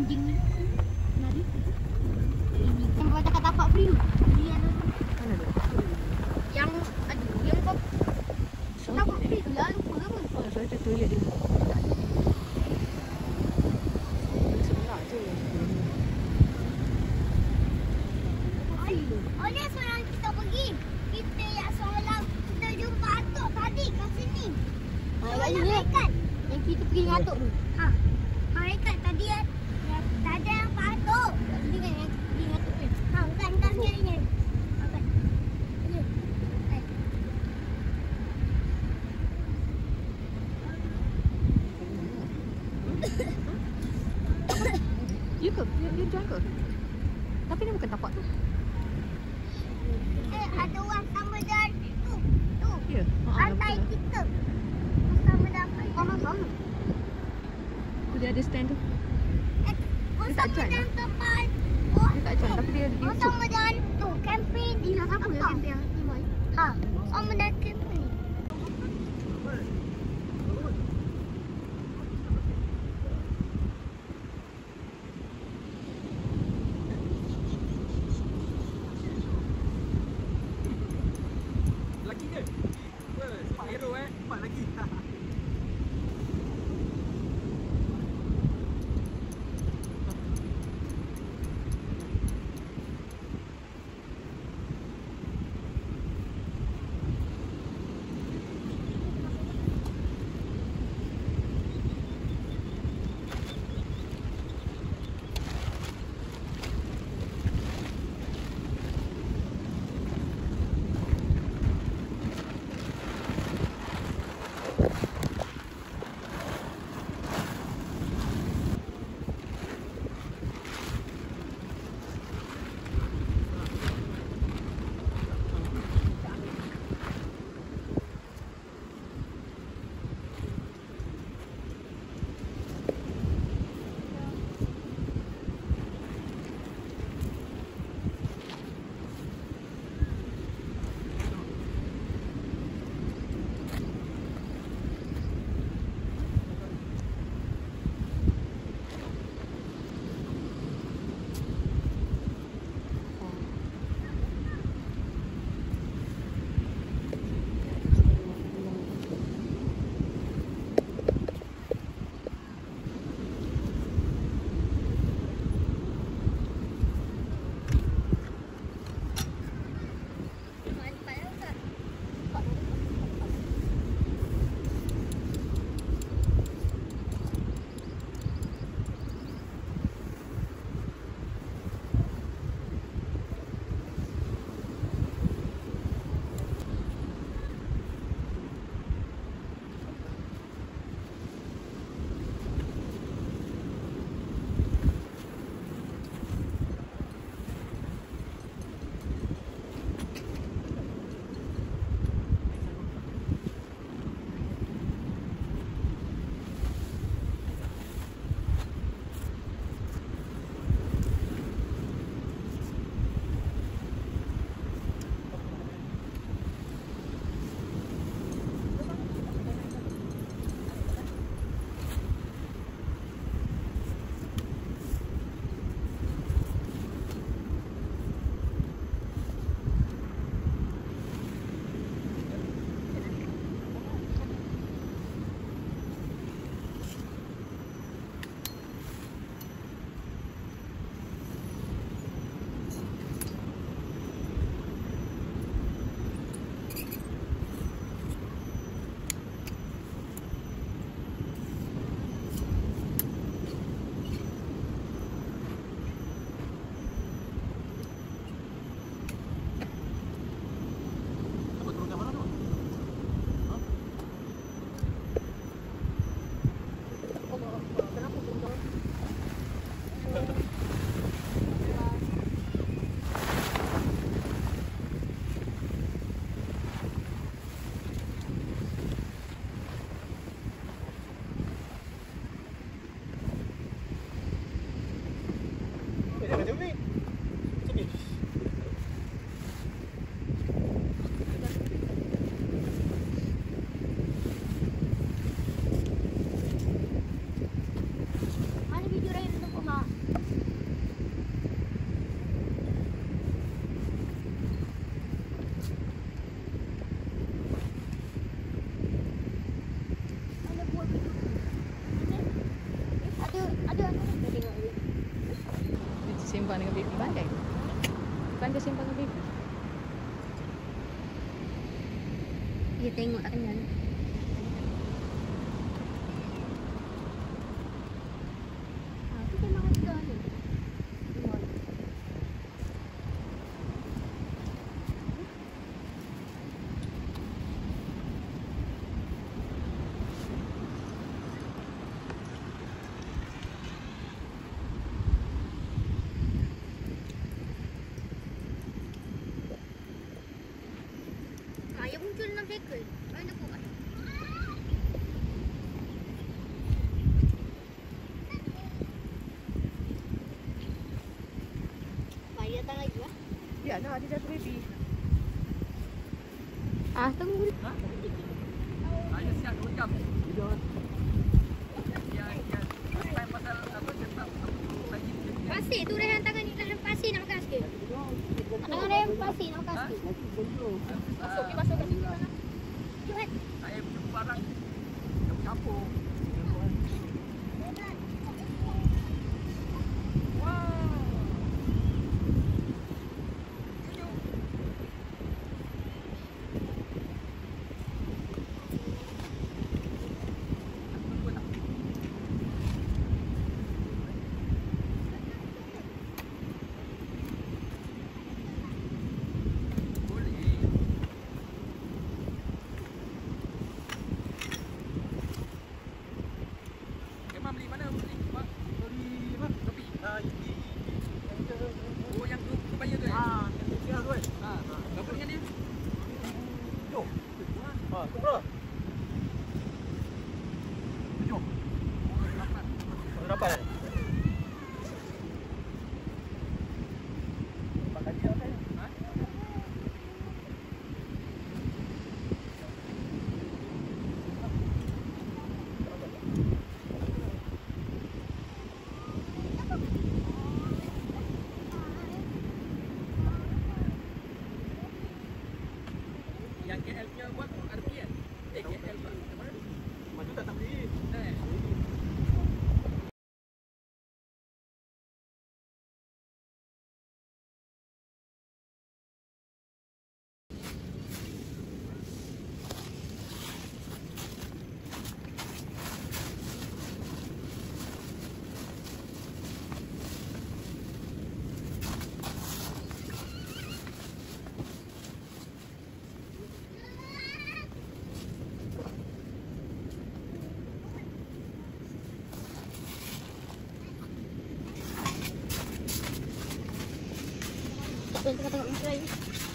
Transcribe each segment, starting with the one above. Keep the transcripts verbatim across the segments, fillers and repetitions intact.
anjing ni. Lari. Ini kan buat tak tapak free tu. Dia ada. Mana tu? Yang aduh, yang kau tapak free tu lah, lupa ke apa? Oh, saya cek toilet dia. Sebelah je. Oh, ni seorang kita pergi. Kita yang semalam kita jumpa atuk tadi kat sini. Semalam ikan. Yang kita pergi dengan atuk tu. Ha. Ha, ikan tadi ya. Tadi yang Pak Atuk. Kat sini kan yang pergi dengan atuk ni. Ha, bukan bukan sekali ni. Bukan. Ni. Hai. Ya ke? Dia, dia jual ke? Tapi ni bukan tapak tu. Eh, ada orang sama dan tu. Tu. Ya. Ha, Pantai kita. Sama dan sama-sama. Tu dia ada stand tu. Eh, Dia tak sama jual dan lah. tempat. Oh, Dia tak jual tapi dia dia oh, sama dan tu. Camping di Siapa apa? yang camping yang ni mai? Ha. Sama dan camping. Laki ke? Sebab hero eh. Empat lagi. sembang dengan baby pandai. Pandai sembang dengan baby. Dia tengok tak kenal. Ah, tu memang ada ni. Ayah muncul dalam cycle. Mana nak buat? Ayah datang lagi lah. Ya lah, dia dah baby. Ah, tunggu. Ha? Ayah siap dua jam. Tidur. Ya, ya. Pasal pasal apa cepat lagi. Pasir tu Rehan tangan ni dalam pasir nak makan sikit. Tangan Rehan pasir nak makan sikit. Masuk, dia masuk kat situ. Jom kan? Saya punya barang campur. Oh, yang tu kebaya tu eh? Ah, yang tu tu kan. Ha, berapa dengan dia? Tujuh. Ah, tu berapa? Tujuh. Berapa eh? Pakai dia kan? Ha? Yang K L punya buat R P kan? Eh, K L buat. Maju tak tak beli. Eh. Tak boleh tengok-tengok muka ni.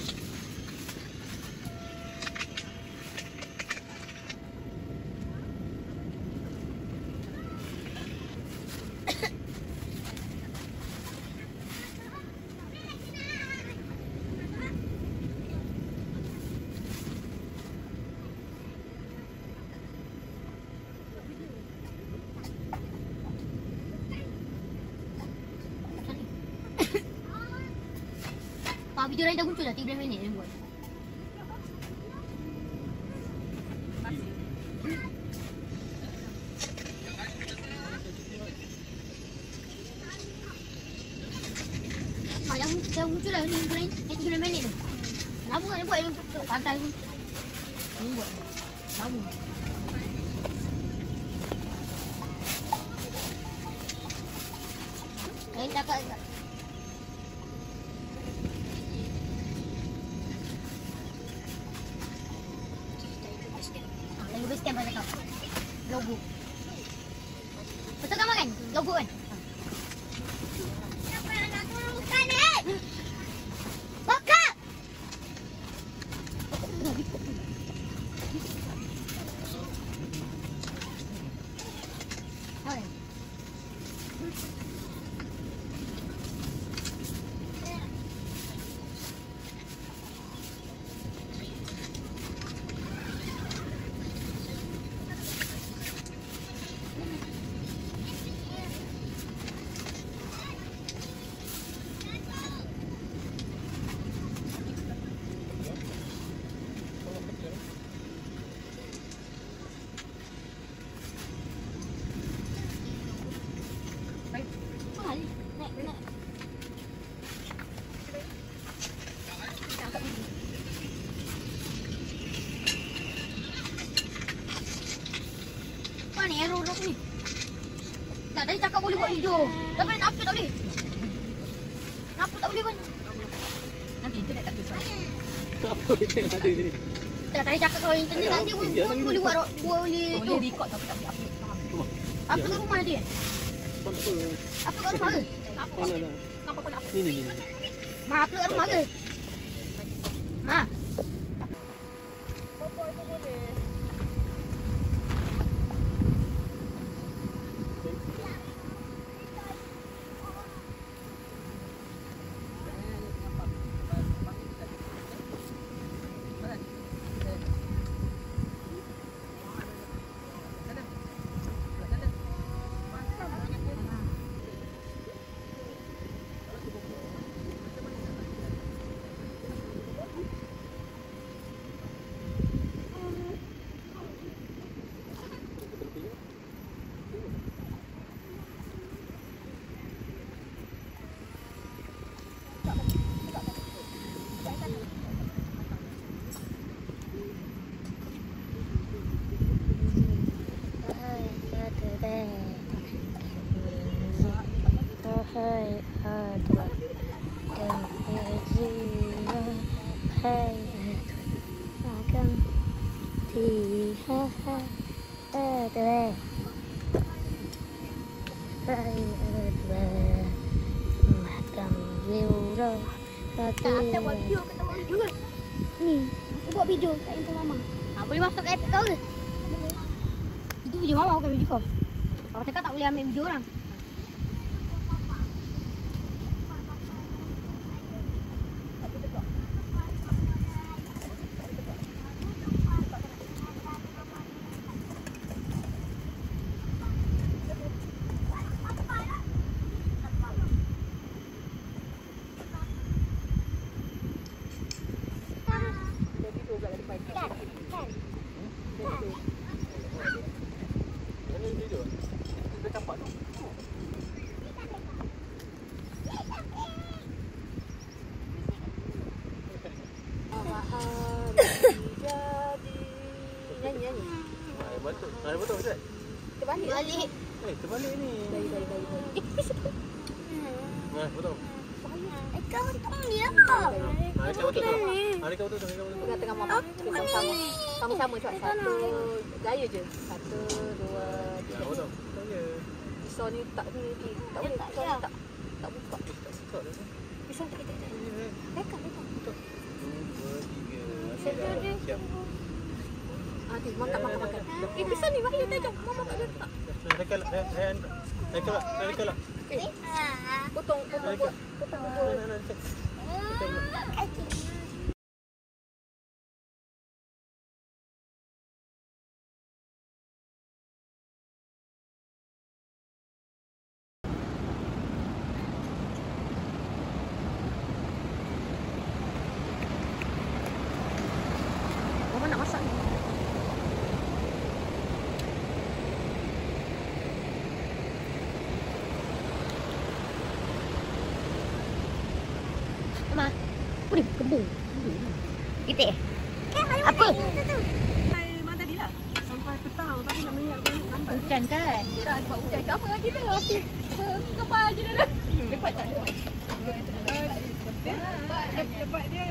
Ah, video lain dah muncul dah, tiga belas minit yang buat. Ah, yang dah muncul lah, ni video lain, yang tiga belas minit tu. Lama kan dia buat yang pantai tu. Ni buat. Lama. Lain cakap juga. Logo scan pada kau. Logo. Betul kamu kan? Logo kan? Siapa yang nak turunkan ni? Buka! Okey. Baik. Mahal. Naik, naik. Tak, tadi cakap boleh buat video. Tapi nak upload tak boleh. Nak upload tak boleh pun. Nanti internet tak bisa. Apa kita yang ada sini? Tak, tadi cakap kalau internet nanti pun pun boleh buat boleh tu. Boleh record tapi tak boleh upload. Faham? Upload kat rumah nanti. Apa? Upload kat rumah ke? Oh, nak nak. Kenapa kau nak upload? Ni ni ni. Ma, upload kat rumah ke? Ma. Tak, buat video kita buat video ke? Ni, kita buat video kat handphone mama. Ha, boleh masuk ke iPad kau ke? Itu video mama bukan video kau. Kalau cakap tak boleh ambil video orang. Nyanyi-nyanyi. Air betul. Air betul Ustaz. Terbalik. Balik. Eh, terbalik ni. Baik, baik, baik, baik. Ha, betul. Eh, kau untung dia. Ha, dekat betul tu. Ha, dekat betul tu, dekat betul tu. Tengah-tengah mama. Kita sama-sama. Sama-sama cuak. Satu. Gaya je. Satu, dua, Ya, tiga. betul. Betul je. Pisau ni tak ni. ni. Tak boleh. Pisau ni tak. Tak buka. Eh, tak suka dah. Pisau tak kita. Dekat, dekat. Dua, tiga. Satu dia. Siap. Ah, tu. Makan, makan, makan. Eh, pisau ni bahaya tajam. Mama tak letak. Dekat lah. Eh, eh, dekat lah. Dekat lah. Eh, potong, potong, potong. Potong, potong. Nah, nah, dekat. Mama nak masak ni. Mama. Boleh kembung. Kita. Apa? Memang tadi lah. Sampai petang. Tapi nak minyak lambat. Hujan kan? Tak sebab hujan ke apa lagi tu. Kepal je dah. Lepas tak lepas. Lepas dia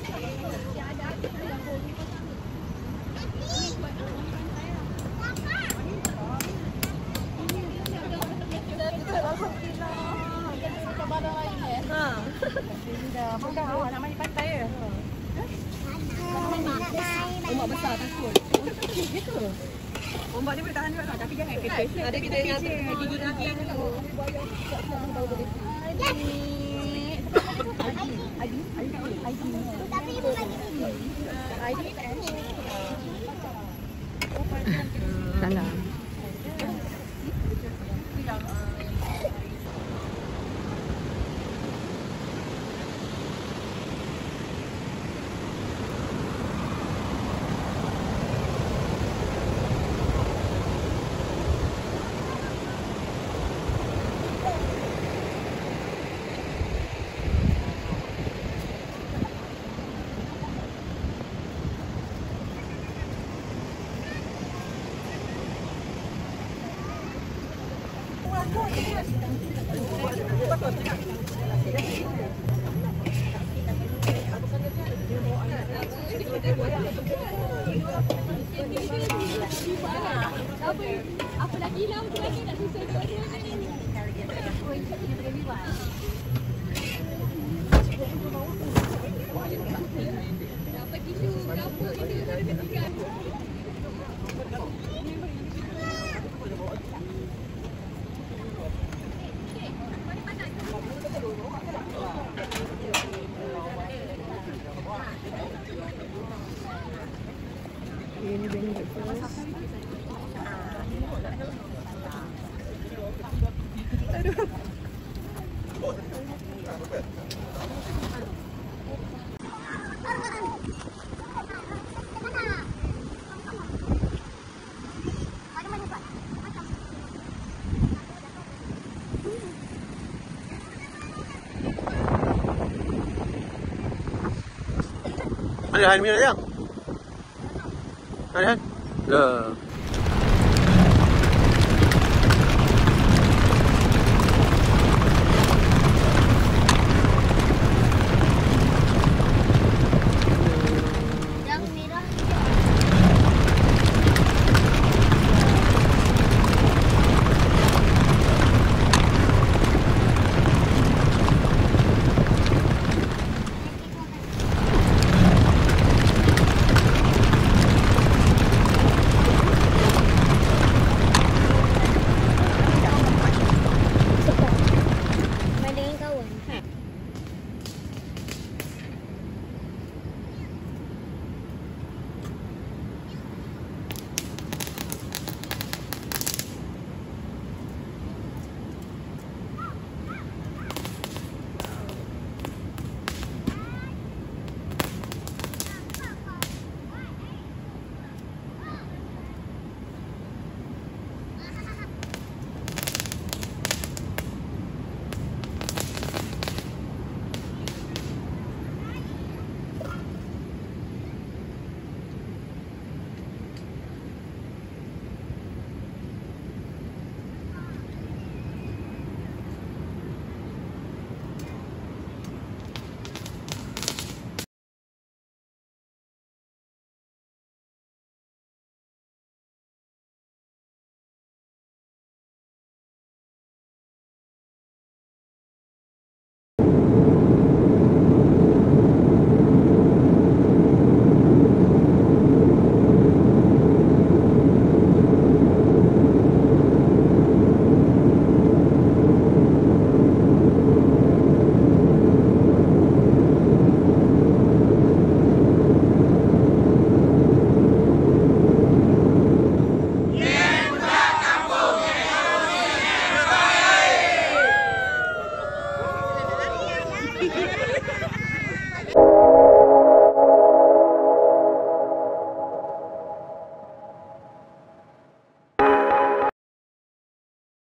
Dah awak nak main pantai ke? Ombak besar takut. Kecil je ke? Ombak ni boleh tahan juga tak? Tapi jangan kecil. Ada kita yang gigi-gigi yang tu. Adi, Adi tak boleh. Adi. Tapi ibu lagi ni. Adi. Dalam. Apa lagi lah macam mana nak susun dua-dua ni. Dapat tisu dapur ni tinggal. Ini benda breakfast. Aduh. Ada Han minat yang? Ada Han? Dah.